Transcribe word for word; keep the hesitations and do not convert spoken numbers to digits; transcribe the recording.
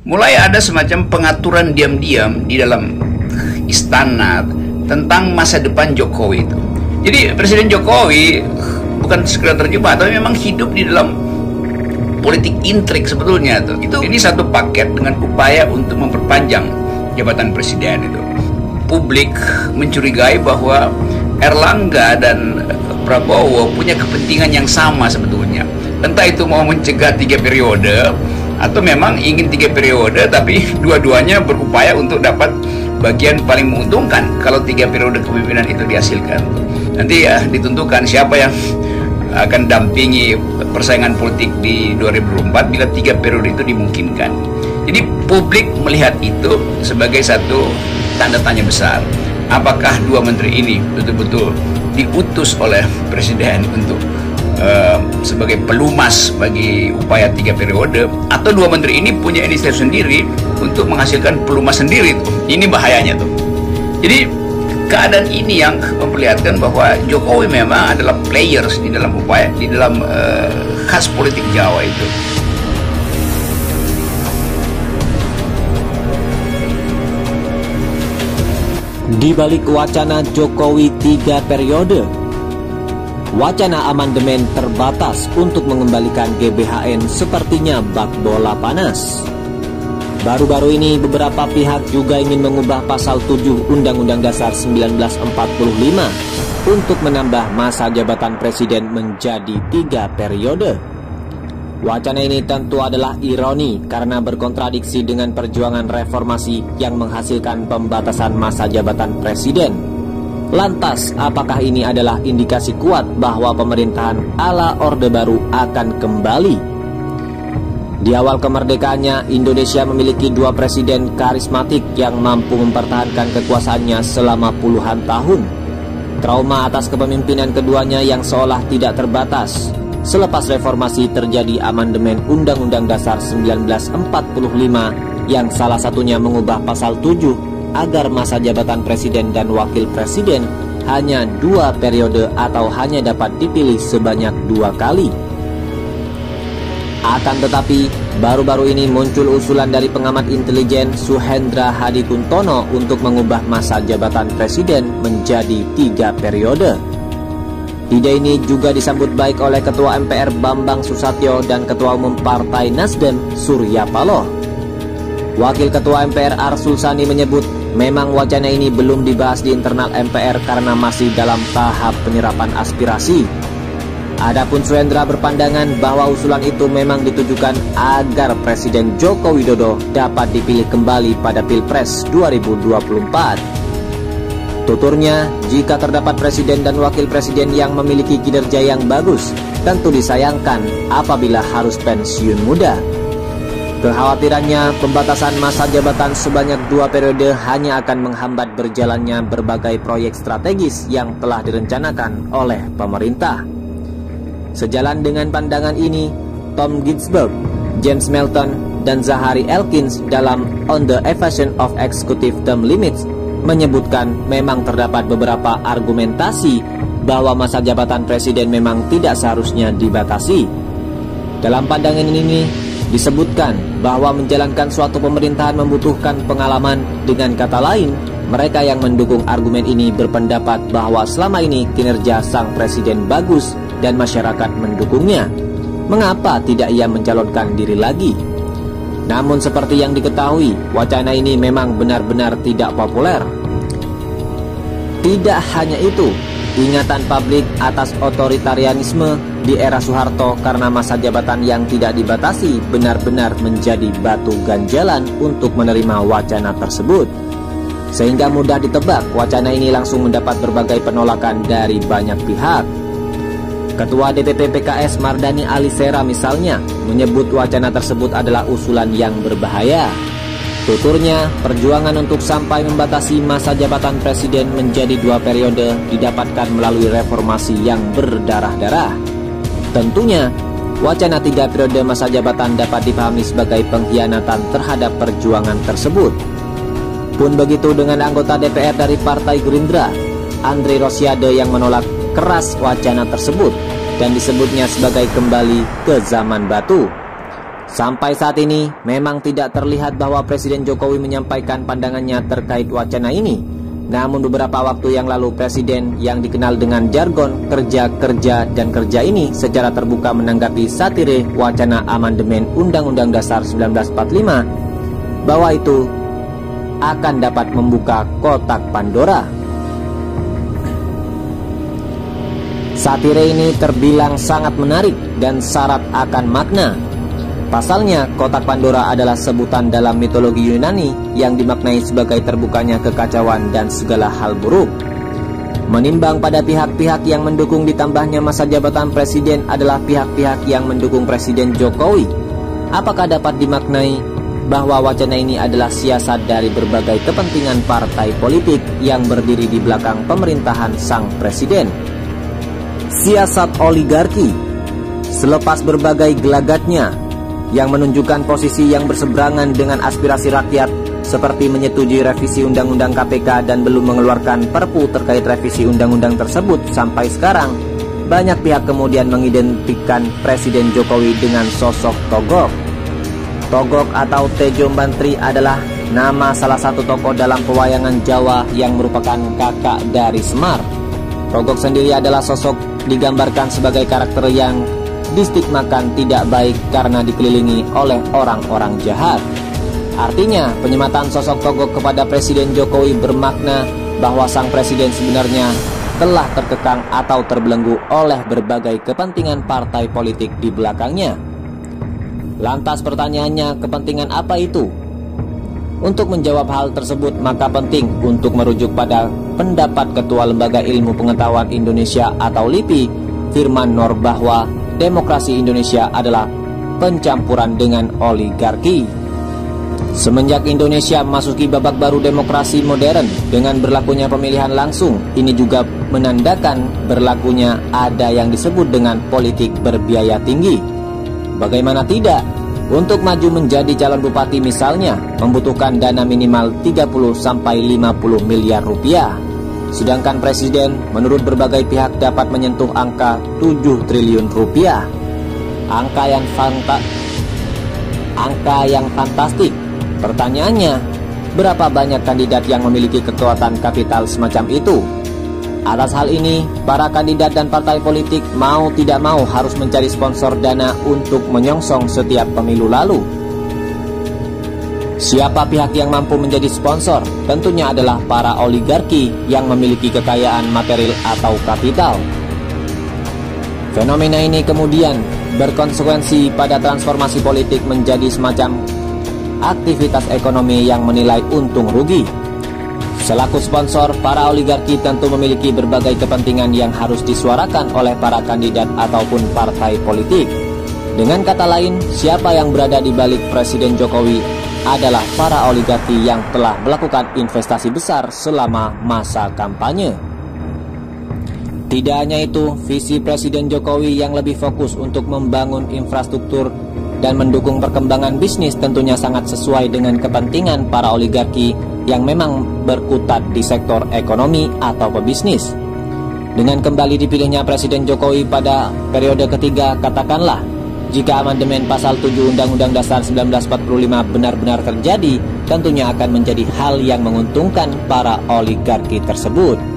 mulai ada semacam pengaturan diam-diam di dalam istana tentang masa depan Jokowi itu. Jadi Presiden Jokowi bukan sekedar terjebak, tapi memang hidup di dalam politik intrik sebetulnya tuh. Itu ini satu paket dengan upaya untuk memperpanjang jabatan presiden itu. Publik mencurigai bahwa Erlangga dan Prabowo punya kepentingan yang sama sebetulnya. Entah itu mau mencegah tiga periode atau memang ingin tiga periode, tapi dua-duanya berupaya untuk dapat bagian paling menguntungkan kalau tiga periode kepemimpinan itu dihasilkan. Nanti ya ditentukan siapa yang akan dampingi persaingan politik di dua ribu dua puluh empat bila tiga periode itu dimungkinkan. Jadi publik melihat itu sebagai satu tanda tanya besar. Apakah dua menteri ini betul-betul diutus oleh presiden untuk uh, sebagai pelumas bagi upaya tiga periode, atau dua menteri ini punya inisiatif sendiri untuk menghasilkan pelumas sendiri tuh. Ini bahayanya tuh. Jadi keadaan ini yang memperlihatkan bahwa Jokowi memang adalah players di dalam upaya, di dalam uh, khas politik Jawa itu. Di balik wacana Jokowi tiga periode, wacana amandemen terbatas untuk mengembalikan G B H N sepertinya bak bola panas. Baru-baru ini beberapa pihak juga ingin mengubah pasal tujuh Undang-Undang Dasar seribu sembilan ratus empat puluh lima untuk menambah masa jabatan presiden menjadi tiga periode. Wacana ini tentu adalah ironi karena berkontradiksi dengan perjuangan reformasi yang menghasilkan pembatasan masa jabatan presiden. Lantas, apakah ini adalah indikasi kuat bahwa pemerintahan ala Orde Baru akan kembali? Di awal kemerdekaannya, Indonesia memiliki dua presiden karismatik yang mampu mempertahankan kekuasaannya selama puluhan tahun. Trauma atas kepemimpinan keduanya yang seolah tidak terbatas. Selepas reformasi terjadi amandemen Undang-Undang Dasar seribu sembilan ratus empat puluh lima yang salah satunya mengubah pasal tujuh agar masa jabatan presiden dan wakil presiden hanya dua periode atau hanya dapat dipilih sebanyak dua kali. Akan tetapi, baru-baru ini muncul usulan dari pengamat intelijen Suhendra Hadikuntono untuk mengubah masa jabatan presiden menjadi tiga periode. Ide ini juga disambut baik oleh Ketua M P R Bambang Susatyo dan Ketua Umum Partai Nasdem Surya Paloh. Wakil Ketua M P R Arsul Sani menyebut memang wacana ini belum dibahas di internal M P R karena masih dalam tahap penyerapan aspirasi. Adapun Suhendra berpandangan bahwa usulan itu memang ditujukan agar Presiden Joko Widodo dapat dipilih kembali pada Pilpres dua ribu dua puluh empat. Tuturnya, jika terdapat presiden dan wakil presiden yang memiliki kinerja yang bagus, tentu disayangkan apabila harus pensiun muda. Kekhawatirannya, pembatasan masa jabatan sebanyak dua periode hanya akan menghambat berjalannya berbagai proyek strategis yang telah direncanakan oleh pemerintah. Sejalan dengan pandangan ini, Tom Ginsberg, James Melton, dan Zahari Elkins dalam On the Evasion of Executive Term Limits menyebutkan memang terdapat beberapa argumentasi bahwa masa jabatan presiden memang tidak seharusnya dibatasi. Dalam pandangan ini disebutkan bahwa menjalankan suatu pemerintahan membutuhkan pengalaman. Dengan kata lain, mereka yang mendukung argumen ini berpendapat bahwa selama ini kinerja sang presiden bagus dan masyarakat mendukungnya. Mengapa tidak ia mencalonkan diri lagi? Namun seperti yang diketahui, wacana ini memang benar-benar tidak populer. Tidak hanya itu, ingatan publik atas otoritarianisme di era Soeharto karena masa jabatan yang tidak dibatasi benar-benar menjadi batu ganjalan untuk menerima wacana tersebut. Sehingga mudah ditebak wacana ini langsung mendapat berbagai penolakan dari banyak pihak. Ketua D P P P K S Mardani Alisera misalnya menyebut wacana tersebut adalah usulan yang berbahaya. Tuturnya, perjuangan untuk sampai membatasi masa jabatan presiden menjadi dua periode didapatkan melalui reformasi yang berdarah-darah. Tentunya, wacana tiga periode masa jabatan dapat dipahami sebagai pengkhianatan terhadap perjuangan tersebut. Pun begitu dengan anggota D P R dari Partai Gerindra, Andre Rosiade, yang menolak keras wacana tersebut dan disebutnya sebagai kembali ke zaman batu. Sampai saat ini memang tidak terlihat bahwa Presiden Jokowi menyampaikan pandangannya terkait wacana ini. Namun beberapa waktu yang lalu Presiden yang dikenal dengan jargon kerja-kerja dan kerja ini secara terbuka menanggapi satire wacana amandemen Undang-Undang Dasar seribu sembilan ratus empat puluh lima bahwa itu akan dapat membuka kotak Pandora. Satire ini terbilang sangat menarik dan syarat akan makna. Pasalnya, kotak Pandora adalah sebutan dalam mitologi Yunani yang dimaknai sebagai terbukanya kekacauan dan segala hal buruk. Menimbang pada pihak-pihak yang mendukung ditambahnya masa jabatan presiden adalah pihak-pihak yang mendukung Presiden Jokowi, apakah dapat dimaknai bahwa wacana ini adalah siasat dari berbagai kepentingan partai politik yang berdiri di belakang pemerintahan sang presiden? Siasat oligarki, selepas berbagai gelagatnya yang menunjukkan posisi yang berseberangan dengan aspirasi rakyat seperti menyetujui revisi Undang-Undang K P K dan belum mengeluarkan perpu terkait revisi undang-undang tersebut sampai sekarang, banyak pihak kemudian mengidentikan Presiden Jokowi dengan sosok Togog. Togog atau Tejo Mbantri adalah nama salah satu tokoh dalam pewayangan Jawa yang merupakan kakak dari Semar. Togog sendiri adalah sosok digambarkan sebagai karakter yang distigmakan tidak baik karena dikelilingi oleh orang-orang jahat. Artinya, penyematan sosok Togog kepada Presiden Jokowi bermakna bahwa sang presiden sebenarnya telah terkekang atau terbelenggu oleh berbagai kepentingan partai politik di belakangnya. Lantas pertanyaannya, kepentingan apa itu? Untuk menjawab hal tersebut, maka penting untuk merujuk pada pendapat Ketua Lembaga Ilmu Pengetahuan Indonesia atau LIPI, Firman Nur, bahwa demokrasi Indonesia adalah pencampuran dengan oligarki. Semenjak Indonesia memasuki babak baru demokrasi modern dengan berlakunya pemilihan langsung, ini juga menandakan berlakunya ada yang disebut dengan politik berbiaya tinggi. Bagaimana tidak, untuk maju menjadi calon bupati misalnya membutuhkan dana minimal tiga puluh sampai lima puluh miliar rupiah. Sedangkan presiden menurut berbagai pihak dapat menyentuh angka tujuh triliun rupiah. Angka yang fanta angka yang fantastik. Pertanyaannya, berapa banyak kandidat yang memiliki kekuatan kapital semacam itu? Atas hal ini, para kandidat dan partai politik mau tidak mau harus mencari sponsor dana untuk menyongsong setiap pemilu lalu. Siapa pihak yang mampu menjadi sponsor? Tentunya adalah para oligarki yang memiliki kekayaan material atau kapital. Fenomena ini kemudian berkonsekuensi pada transformasi politik menjadi semacam aktivitas ekonomi yang menilai untung rugi. Selaku sponsor, para oligarki tentu memiliki berbagai kepentingan yang harus disuarakan oleh para kandidat ataupun partai politik. Dengan kata lain, siapa yang berada di balik Presiden Jokowi adalah para oligarki yang telah melakukan investasi besar selama masa kampanye. Tidak hanya itu, visi Presiden Jokowi yang lebih fokus untuk membangun infrastruktur dan mendukung perkembangan bisnis tentunya sangat sesuai dengan kepentingan para oligarki yang memang berkutat di sektor ekonomi atau pebisnis. Dengan kembali dipilihnya Presiden Jokowi pada periode ketiga, katakanlah, jika amandemen pasal tujuh Undang-Undang Dasar seribu sembilan ratus empat puluh lima benar-benar terjadi, tentunya akan menjadi hal yang menguntungkan para oligarki tersebut.